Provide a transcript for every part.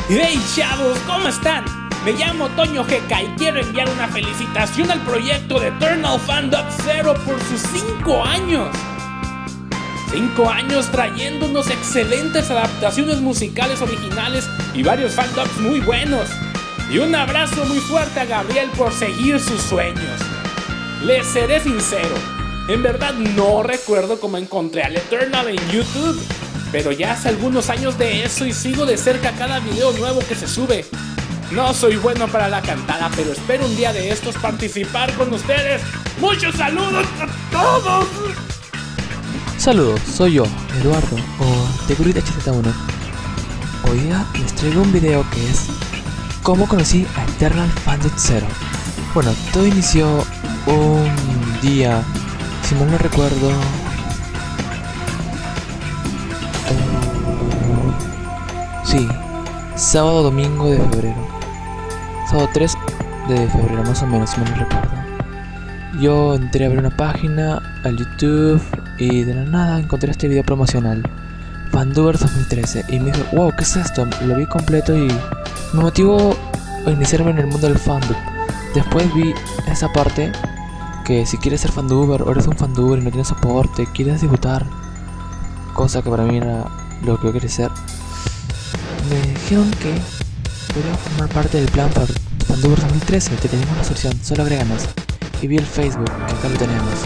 Hey chavos, ¿cómo están? Me llamo Toño GK y quiero enviar una felicitación al proyecto de Eternal Fan.Zero por sus 5 años. 5 años trayéndonos excelentes adaptaciones musicales originales y varios fandubs muy buenos. Y un abrazo muy fuerte a Gabriel por seguir sus sueños. Les seré sincero, en verdad no recuerdo cómo encontré al Eternal en YouTube, pero ya hace algunos años de eso y sigo de cerca cada video nuevo que se sube. No soy bueno para la cantada, pero espero un día de estos participar con ustedes. ¡Muchos saludos a todos! Saludos, soy yo, Eduardo, o TheGuritHZ1. Hoy día les traigo un video que es cómo conocí a Eternal Fan.Zero. Bueno, todo inició un día, si mal no recuerdo, sí, sábado domingo de febrero, sábado 3 de febrero más o menos, si mal no recuerdo. Yo entré a ver una página al YouTube y de la nada encontré este video promocional, Fandubers 2013, y me dijo, wow, ¿qué es esto? Lo vi completo y me motivó a iniciarme en el mundo del fandub. Después vi esa parte que si quieres ser fanduber o eres un fanduber y no tienes soporte, quieres debutar, cosa que para mí era lo que yo quería ser, me dijeron que podría formar parte del plan Fandubers 2013, te tenemos la solución, solo agréganos. Y vi el Facebook, que acá lo tenemos.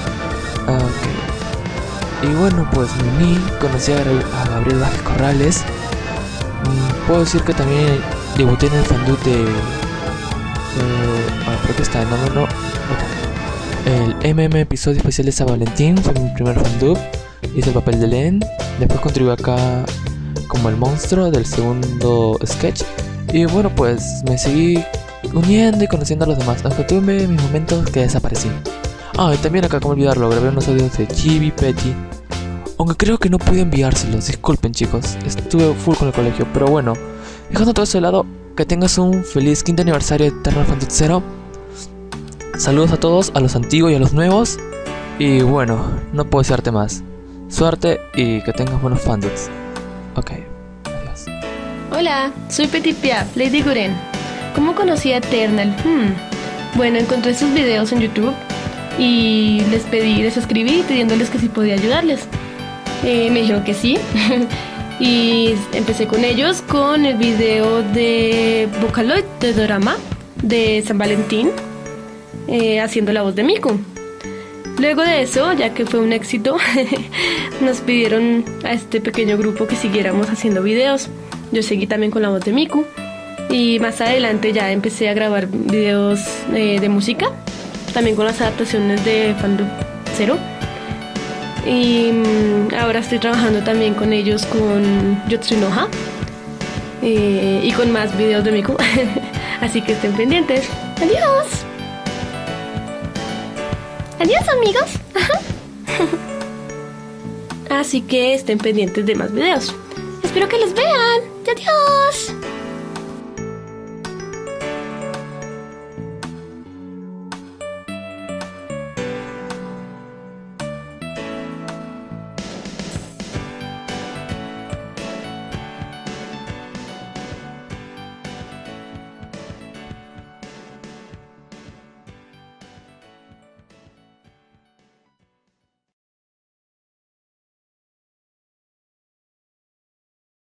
Ok. Y bueno, pues me uní, conocí a Gabriel Vázquez Corrales. Puedo decir que también debuté en el fandub de... creo que está, no. El episodio especial de San Valentín fue mi primer fandub. Hice el papel de Len. Después contribuí acá como el monstruo del segundo sketch. Y bueno, pues me seguí uniendo y conociendo a los demás, aunque tuve mis momentos que desaparecí. Y también acá, como olvidarlo, grabé unos audios de Chibi Petty, aunque creo que no pude enviárselos, disculpen chicos, estuve full con el colegio. Pero bueno, dejando todo eso de lado, que tengas un feliz 5º aniversario de Eternal Fan.Zero. Saludos a todos, a los antiguos y a los nuevos. Y bueno, no puedo desearte más. Suerte y que tengas buenos fandubs. Ok, adiós. Hola, soy Petit Piaf, Lady Guren. ¿Cómo conocí a Eternal? Bueno, encontré sus videos en YouTube y les escribí pidiéndoles que si podía ayudarles. Me dijeron que sí. Y empecé con ellos con el video de Vocaloid de Dorama de San Valentín, haciendo la voz de Miku. Luego de eso, ya que fue un éxito, nos pidieron a este pequeño grupo que siguiéramos haciendo videos. Yo seguí también con la voz de Miku. Y más adelante ya empecé a grabar videos de música, también con las adaptaciones de Fan.Zero. Y ahora estoy trabajando también con ellos con Yotsunoha y con más videos de Miku. Así que estén pendientes. ¡Adiós! ¡Adiós, amigos! Así que estén pendientes de más videos. Espero que los vean. ¡Adiós!